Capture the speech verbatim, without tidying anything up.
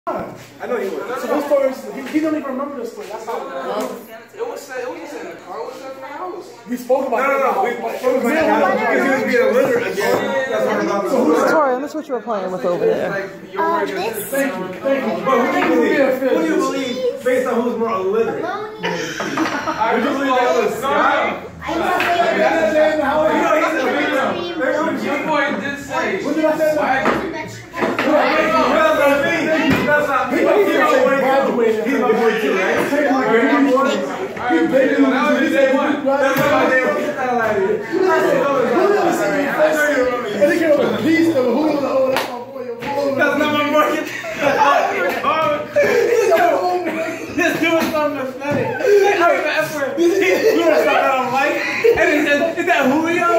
I know he was. So this story, he, he don't even remember this story. That's how it was. It was it was just in the car. It was at my house. We spoke about no, no, no. We spoke about it because he was being illiterate again. That's what I'm about to say. Tori, let me see what you were playing with over there. Like, you're Uh, uh, this. Thank you, thank you. But who do you believe? Who do you believe based on who's more illiterate? Lonely. I do believe that was Scott. I love it. Your boy did say. What did I say? That's not me. He's Graduated. my boy too, right? He's baby. That was his day one. That's my day one. Get that out of here. And they came up with a piece of who was the oh, that's my boy. That's not my boy. Just doing something aesthetic. I don't even ever. He's doing something I don't like. And he says, is that Julio?